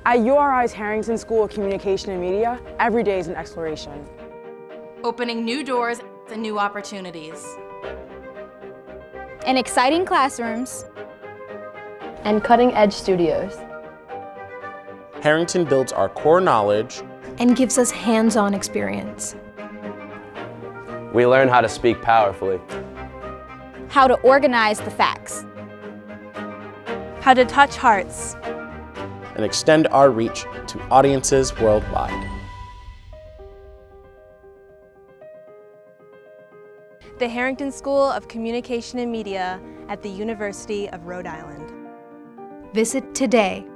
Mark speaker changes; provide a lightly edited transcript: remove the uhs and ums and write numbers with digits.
Speaker 1: At URI's Harrington School of Communication and Media, every day is an exploration.
Speaker 2: Opening new doors and new opportunities.
Speaker 3: And exciting classrooms.
Speaker 4: And cutting-edge studios.
Speaker 5: Harrington builds our core knowledge
Speaker 6: and gives us hands-on experience.
Speaker 7: We learn how to speak powerfully.
Speaker 3: How to organize the facts.
Speaker 8: How to touch hearts.
Speaker 5: and extend our reach to audiences worldwide.
Speaker 8: The Harrington School of Communication and Media at the University of Rhode Island.
Speaker 6: Visit today